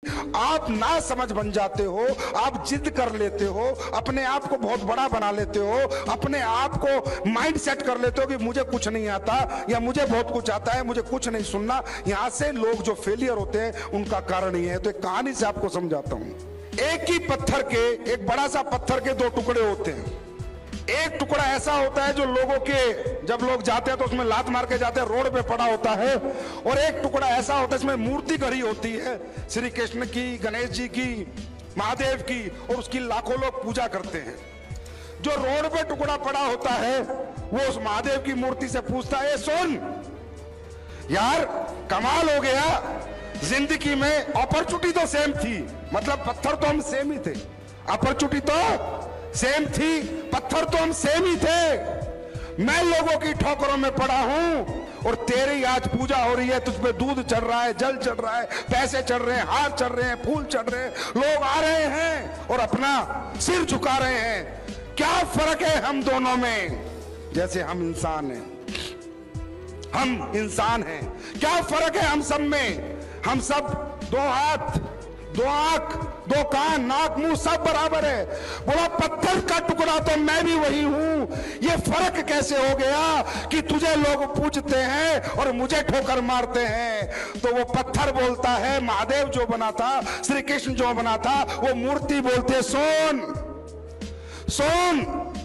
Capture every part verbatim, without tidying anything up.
आप ना समझ बन जाते हो, आप जिद कर लेते हो, अपने आप को बहुत बड़ा बना लेते हो, अपने आप को माइंड सेट कर लेते हो कि मुझे कुछ नहीं आता या मुझे बहुत कुछ आता है, मुझे कुछ नहीं सुनना। यहां से लोग जो फेलियर होते हैं उनका कारण ही है। तो एक कहानी से आपको समझाता हूं। एक ही पत्थर के, एक बड़ा सा पत्थर के दो टुकड़े होते हैं। एक टुकड़ा ऐसा होता है जो लोगों के, जब लोग जाते हैं तो उसमें लात मार के जाते हैं, रोड पे पड़ा होता है। और एक टुकड़ा ऐसा होता है इसमें मूर्ति गढ़ी होती है, श्री कृष्ण की, गणेश जी की, महादेव की, और उसकी लाखों लोग पूजा करते हैं। जो रोड पे टुकड़ा पड़ा होता है वो उस महादेव की मूर्ति से पूछता है, सुन यार, कमाल हो गया, जिंदगी में अपॉर्चुनिटी तो सेम थी, मतलब पत्थर तो हम सेम ही थे, अपॉर्चुनिटी तो सेम थी, पत्थर तो हम सेम ही थे। मैं लोगों की ठोकरों में पड़ा हूं और तेरी आज पूजा हो रही है, तुझ पे दूध चढ़ रहा है, जल चढ़ रहा है, पैसे चढ़ रहे हैं, हार चढ़ रहे हैं, फूल चढ़ रहे हैं, लोग आ रहे हैं और अपना सिर झुका रहे हैं। क्या फर्क है हम दोनों में? जैसे हम इंसान हैं, हम इंसान हैं, क्या फर्क है हम सब में? हम सब दो हाथ, दो आंख, दो कान, नाक, मुंह सब बराबर है। बोला पत्थर का टुकड़ा तो मैं भी वही हूं। ये फर्क कैसे हो गया कि तुझे लोग पूछते हैं और मुझे ठोकर मारते हैं? तो वो पत्थर बोलता है, महादेव जो बना था, श्री कृष्ण जो बना था, वो मूर्ति बोलते, सोन सोन।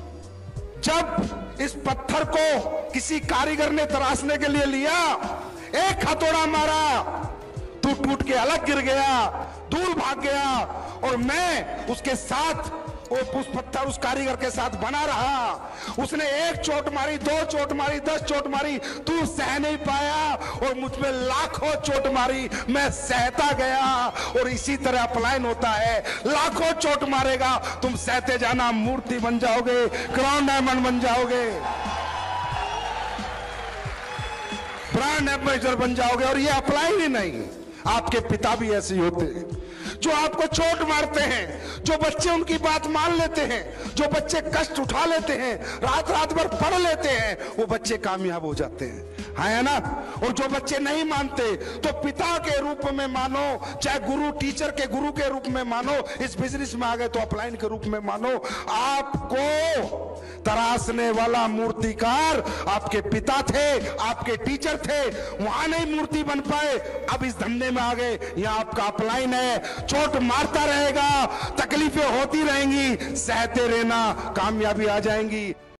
जब इस पत्थर को किसी कारीगर ने तराशने के लिए लिया, एक हथौड़ा मारा, तू टूट के अलग गिर गया, दूर भाग गया, और मैं उसके साथ, उस पत्थर उस कारीगर के साथ बना रहा। उसने एक चोट मारी, दो चोट मारी, दस चोट मारी, तू सह नहीं पाया, और मुझ पे लाखों चोट मारी, मैं सहता गया। और इसी तरह अपलायन होता है, लाखों चोट मारेगा, तुम सहते जाना, मूर्ति बन जाओगे, क्राउन डायमंड बन जाओगे, ब्रांड एम्बेसडर बन जाओगे। और ये अप्लाई ही नहीं, आपके पिता भी ऐसे ही होते हैं, जो आपको चोट मारते हैं, जो बच्चे उनकी बात मान लेते हैं, जो बच्चे कष्ट उठा लेते हैं, रात रात भर पढ़ लेते हैं, वो बच्चे कामयाब हो जाते हैं, है ना? और जो बच्चे नहीं मानते, तो पिता के रूप में मानो, चाहे गुरु, टीचर के गुरु के रूप में मानो, इस बिजनेस में आ गए तो अपलाइन के रूप में मानो। आपको तराशने वाला मूर्तिकार आपके पिता थे, आपके टीचर थे, वहां नहीं मूर्ति बन पाए, अब इस धंधे में आ गए, यहाँ आपका अपलाइन है। चोट मारता रहेगा, तकलीफें होती रहेंगी, सहते रहना, कामयाबी आ जाएंगी।